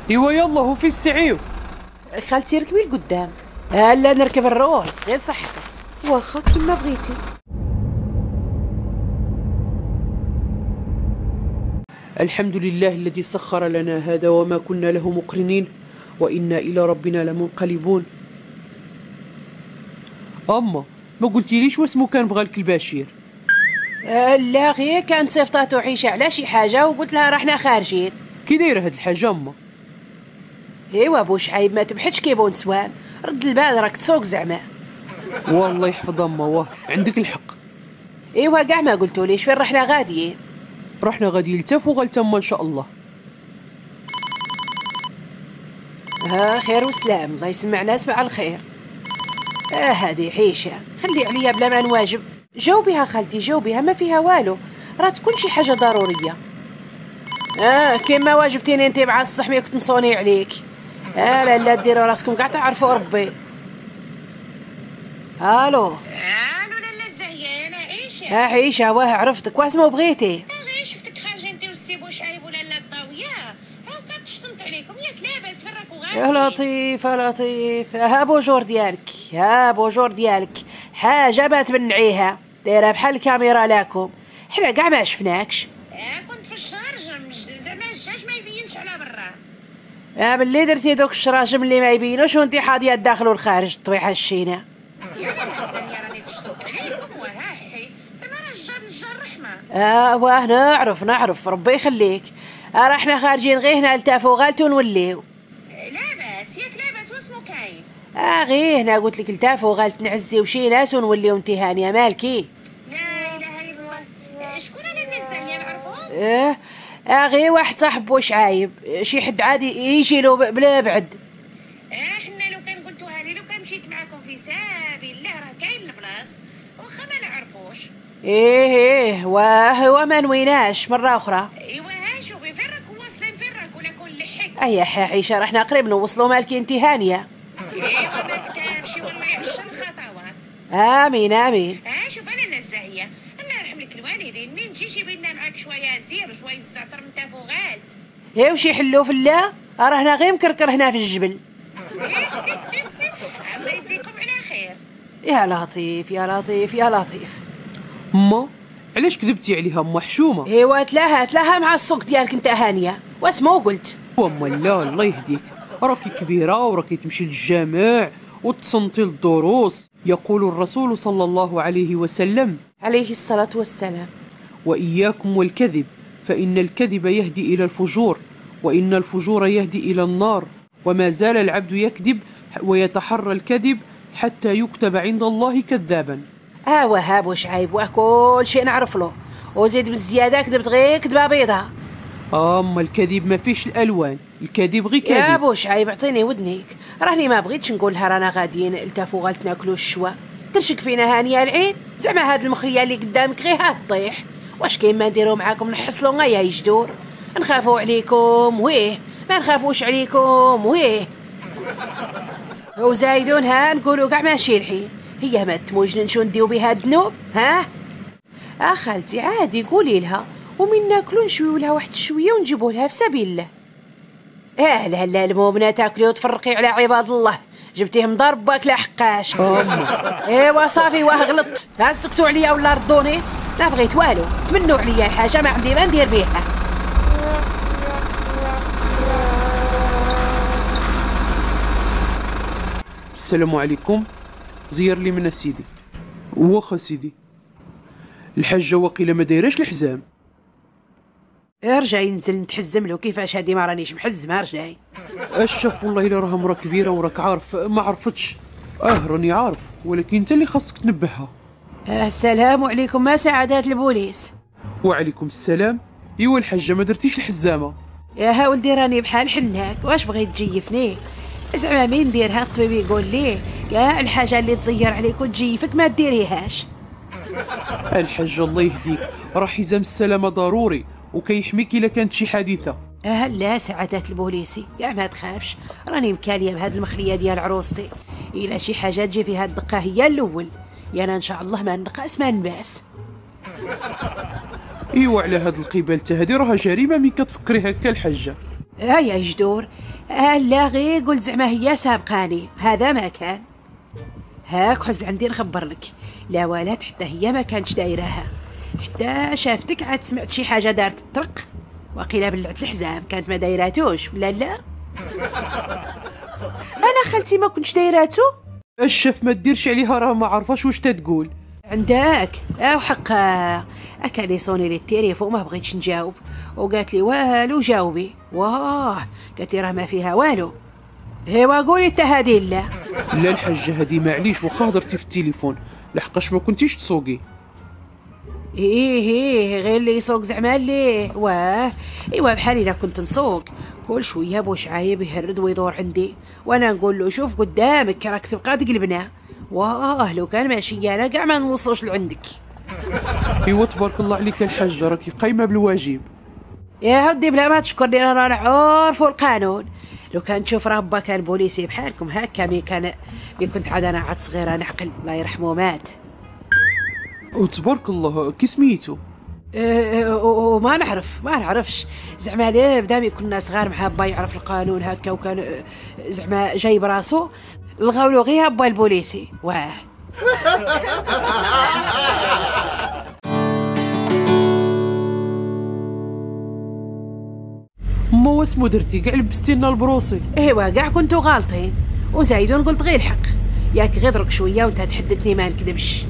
ايوا يلا هو في السعيو. خالتي ركبي لقدام. لا نركب الرول غير صحتك. واخا كيما بغيتي. الحمد لله الذي سخر لنا هذا وما كنا له مقرنين وإنا إلى ربنا لمنقلبون. أما ما قلتيليش واسمو كان بغالك البشير؟ لا غير كانت صيفطاتو عيشة على شي حاجة وقلت لها رحنا خارجين. كي دايرة هاد الحاجة أما؟ ايوا بوشعيب ما تبحثش كيبو نسوان، رد البال راك تسوق زعما. والله يحفظ أما، واه عندك الحق. ايوا كاع ما قلتوليش فين رحنا غاديين. رحنا غادي لتاف وغالتما إن شاء الله. خير وسلام، الله يسمعنا سمع الخير. هذه حيشة خلي عليا بلا ما نواجب. جاوبيها خالتي جاوبيها، ما فيها والو، راه تكون شي حاجة ضرورية. كيما واجبتيني انتي مع الصح مي كنت نصوني عليك. لا ديروا راسكم كاع تعرفوا ربي. الو لالا الزهية انا عيشة. عيشة واه عرفتك واسمو بغيتي. غير شفتك خارجة انتي والسي بوشعيب ولالا الضاوية، هاكا تشطمت عليكم ياك لاباس فراك وغادي. يا لطيف يا لطيف، ها بوجور ديالك، ها بوجور ديالك حاجة ما تبنعيها دايرة بحال الكاميرا لكم، حنا كاع ما شفناكش. كنت في الشارجم زعما الجاج ما يبينش على برا. ملي درتي دوك الشراجم اللي ما يبينوش وانتي حاضية الداخل والخارج طويحة الشينة. يا لالا الزهية راني تشطمت عليكم وهاحي زعما راه الجار رحمة. واه نعرف ربي يخليك. راه حنا خارجين غير هنا لتافو غالتو نوليو. لاباس ياك لاباس واسمو كاين. غير هنا قلت لك لتافو غالت نعزيو شي ناس ونوليو انتي هانية مالكي. لا اله الا الله، شكون لالا الزهية نعرفهم؟ غير واحد صاحب وشعايب، شي حد عادي يجي له بلا بعد. حنا لو كان قلتوها لي، لو كان مشيت معاكم في سبيل الله راه كاين البلاص واخا ما نعرفوش. واه ما نويناش مرة أخرى. ايوا شوفي فين راكم واصلين، فين راكم ولا كون لحق. أي عيشة رحنا قريب نوصلوا مالكي انتي هانية. ايوا ما كتبش والله يعشر الخطوات. آمين. شوف انا لالا الزهية الله يرحم لك الوالدين، من تجي جيبينا معاك شويه زير شويه الزعتر من تافو غالت. وش يحلو في الله، راهنا غير مكركر هنا في الجبل. الله يديكم على خير. يا لطيف يا لطيف يا لطيف. أما علاش كذبتي عليها أما حشومة؟ ايوا تلاها مع السوق ديالك انت هانية، واسمو قلت. أما لا الله يهديك، راكي كبيرة وراكي تمشي للجامع وتصنتي للدروس. يقول الرسول صلى الله عليه وسلم عليه الصلاة والسلام: وإياكم والكذب فإن الكذب يهدي إلى الفجور وإن الفجور يهدي إلى النار وما زال العبد يكذب ويتحرى الكذب حتى يكتب عند الله كذابا. وهاب وشعيب وكل شيء نعرف له، وزيد بالزيادة كذبت غير كذبة بيضة. أما الكذب ما فيش الألوان، الكذب غير كذب. يا بوشعيب اعطيني ودنيك، راني ما بغيتش نقولها رانا غاديين التافو غالت ناكلو الشوا، ترشك فينا هانية العين زعما هاد المخرية اللي قدامك غير هاد طيح. واش كاين ما نديرو معاكم نحصلو غيا يجدور، نخافو عليكم ويه ما نخافوش عليكم ويه. وزايدون نقولو كاع ماشي الحين، هي ما تموجن شو نديو بها الذنوب ها. خالتي عادي قولي لها ومن ناكلو نشويو لها واحد شويه ونجيبو لها في سبيل الله. لا المؤمنة تاكلي وتفرقي على عباد الله، جبتيهم ضربك لا حقاش. ايوا صافي واه غلطت، سكتوا عليا ولا ردوني، ما بغيت والو، تمنوا عليا الحاجه ما عندي ما ندير بيها. السلام عليكم، زير لي من سيدي. واخا سيدي، الحاجه واقيلا ما دايراش الحزام. ارجعي ننزل نتحزم له، كيفاش هادي ما رانيش محزمه ارجعي. الشف والله الا راها مرا كبيره وراك عارف ما عرفتش. راني عارف ولكن انت اللي خاصك تنبهها. السلام عليكم، ما سعادات البوليس. وعليكم السلام. ايوا الحاجه ما درتيش الحزامه. يا ولدي راني بحال حناك، واش بغيت تجيفني؟ زعما مين نديرها الطبيب يقول ليه كاع الحاجه اللي تزير عليك وتجيفك ما ديريهاش. الحاجه الله يهديك، راه حزام السلامه ضروري وكيحميك الا كانت شي حادثه. لا سعادات البوليسي كاع ما تخافش، راني مكاليه بهاد المخليه ديال عروستي، الا شي حاجه تجي فيها الدقه هي الاول، يانا ان شاء الله ما نقاس ما نباس. ايوا على هاد القبال تا هادي راها جريمه ملي كتفكري هكا الحاجه. يا جدور. لا غير قلت زعما هي سابقاني، هذا ما كان. هاك حزن عندي نخبر لك، لا والات حتى هي ما كانتش دايراها، حتى شافتك عاد سمعت شي حاجه دارت الطرق، وقيلا بلعت الحزام كانت ما دايراتوش ولا لا؟ انا خالتي ما كنتش دايراتو. الشف ما تديرش عليها، راه ما عارفاش واش تتقول. عندك او حقا. كان يصوني لي التليفون وما بغيتش نجاوب، وقالت لي والو جاوبي. واه قالت لي راه ما فيها والو. هيوا قولي انت هادي. لا لا الحاجه هادي معليش، واخا هضرتي في التليفون لحقاش ما كنتيش تسوقي. ايه غير اللي يسوق زعما اللي واه. ايوا بحال الا كنت نسوق كل شويه بوش عايب يهرد ويدور عندي، وانا نقول له شوف قدامك راك تبقى تقلبنا. واه لو كان ماشي انا كاع ما نوصلوش لعندك. ايوا تبارك الله عليك الحاجه، راكي قايمه بالواجب. يا ودي بلا ما تشكرني، انا عارف القانون. لو كان تشوف راه كان بوليسي بحالكم هكا مي كنت عاد انا عاد صغيره نعقل، الله يرحمه مات. وتبارك الله كي سميتو؟ وما نعرفش زعما ليه بدامي كنا صغار مع با يعرف القانون هكا، وكان زعما جاي براسو لغاولو غير با البوليسي. واه ما واسمو درتي كاع لبستي لنا البروسي. ايوا كاع كنتو غالطين، وزايدون قلت غير الحق، ياك غير درك شويه وانت تحدثني ما نكذبش.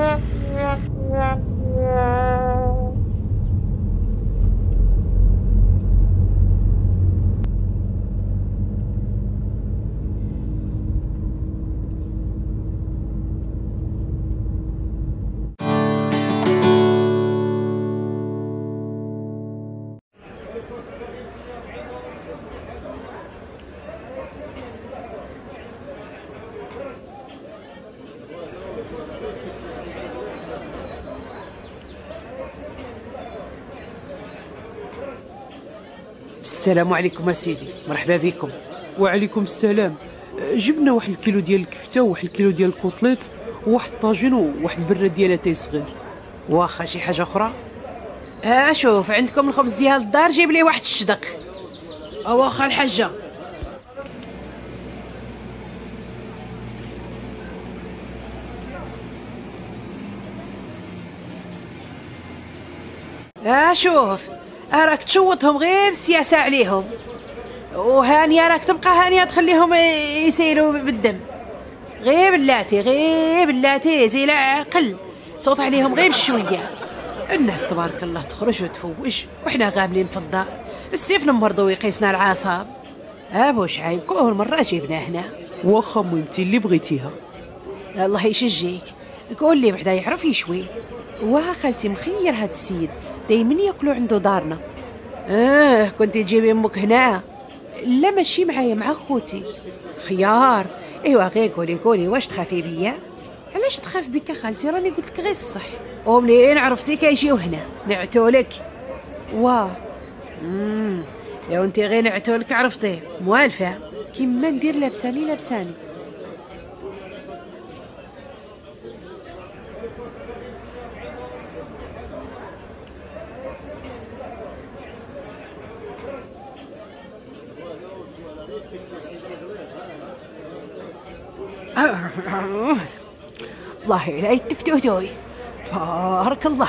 السلام عليكم سيدي، مرحبا بكم. وعليكم السلام. جبنا واحد الكيلو ديال الكفته وواحد الكيلو ديال الكوطليط وواحد الطاجين وواحد البره ديال اتاي صغير. واخا شي حاجه اخرى؟ شوف عندكم الخبز ديال الدار، جيب لي واحد الشدق. واخا الحاجه. شوف راك تشوطهم غير بالسياسه عليهم، وهانيه راك تبقى هانيه تخليهم يسيلوا بالدم. غير بلاتي زي العقل، صوت عليهم غير بشويه. الناس تبارك الله تخرج وتفوج، وحنا غاملين في الدار السيف نمرضو ويقيسنا العصاب. ابو شعيب كل مره جبناه هنا. واخا مهمتي اللي بغيتيها. الله يشجيك، قول لي بعدا يعرف يشوي. واه خالتي مخير هاد السيد دايما ياكلوا عنده دارنا. كنتي تجيبي امك هنا؟ لا ماشي معايا، مع خوتي. خيار. ايوا غير قولي واش تخافي بيا؟ علاش تخاف بك خالتي؟ راني قلت لك غير الصح، ومنين عرفتي كيجيو هنا نعتولك. واه لو انت غير نعتولك عرفتي موالفه كيما ندير لابساني. الله لا يتفتوتوي، تبارك الله.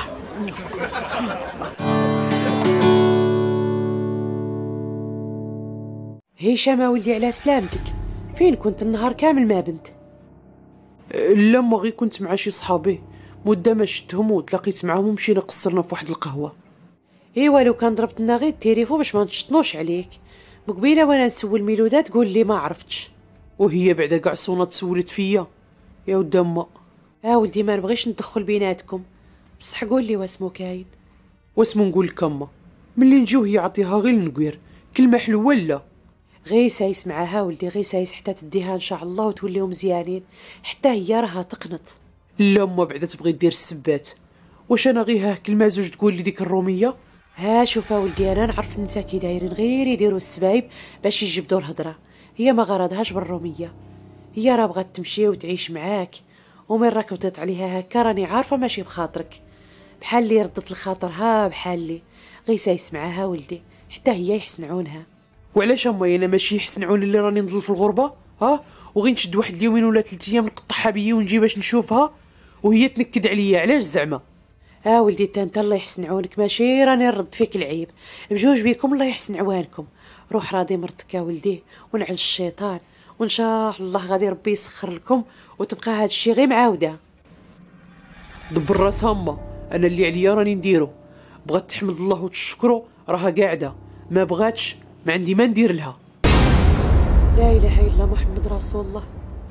هشام ولدي على سلامتك، فين كنت النهار كامل ما بنت؟ لا ما غير كنت مع شي صحابي، مده ما شفتهم وتلاقيت معاهم ومشينا قصرنا في واحد القهوه. ايوا لو كان ضربت لنا غير التليفون باش ما نشطنوش عليك، مقبيله وانا نسول ميلوده تقول لي ما عرفتش، وهي بعدا كاع صونات تسولت فيا يا ود ما. ولدي ما نبغيش ندخل بيناتكم، بصح قول لي واسمو كاين. واسمو نقول لك اما ملي نجيو هي عطيها غير النقير، كلمه حلوه لا غير سايس معاها ولدي، غير سايس حتى تديها ان شاء الله وتوليهم مزيانين، حتى هي راها تقنط. لا ما بعدا تبغي دير السبات، واش انا غير ها كلمه زوج تقول لي ديك الروميه؟ شوف ولدي انا نعرف النساء كي دايرين غير يديروا السبايب باش يجبدوا الهضره، هي ما غرضهاش بالروميه، هي راه بغات تمشي وتعيش معاك، ومن ركبتت عليها هكا راني عارفه ماشي بخاطرك، بحال اللي ردت لخاطرها بحال اللي غير سايس معاها ولدي حتى هي يحسنعونها. وعلاش امي انا ماشي يحسن عون اللي راني نضل في الغربه؟ ها وغي نشد واحد اليومين ولا 3 ايام نقطعها بيا ونجي باش نشوفها وهي تنكد عليا، علاش زعما؟ ولدي انت الله يحسن عونك، ماشي راني نرد فيك العيب، بجوج بيكم الله يحسن عوانكم. روح راضي مرتك يا ولدي ونعل الشيطان، وان شاء الله غادي ربي يسخر لكم وتبقى هاد الشيء غير معاوده. دبر راسها اما، انا اللي عليا راني نديرو، بغات تحمد الله وتشكرو راها قاعده، ما بغاتش ما عندي ما ندير لها. لا اله الا الله محمد رسول الله.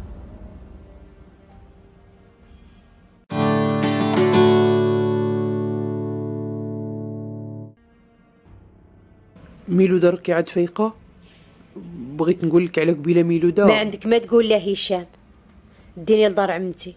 ميلوده راكي عاد فايقه؟ بغيت نقول لك على قبيله ميلوده. ما عندك ما تقول له هشام، ديني لدار عمتي.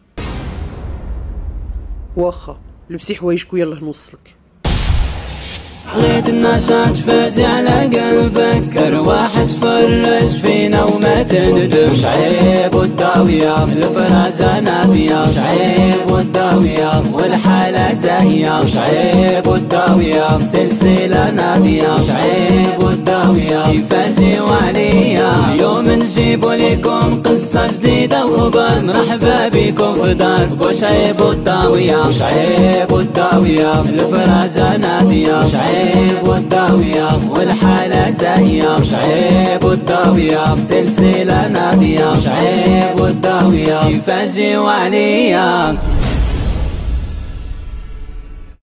واخا لبسي حوايجك ويلا نوصلك. حغيت النشاط فازي على قلبك، ارواح تفرج فينا وما تندم. شعيب والداوية الفرازة نافية، شعيب والداوية والحالة زاهية. شعيب والداوية سلسلة نافية، شعيب والداوية يفاجئوا عليا. اليوم نجيبوا لكم قصة جديدة وخبر، مرحبا بكم في دار بوشعيب والداوية. شعيب والداوية الفرازة نافية، شعيب والداوية والحالة زاهية. شعيب والداوية سلسلة نادية، شعيب والداوية يفاجئوا عليا.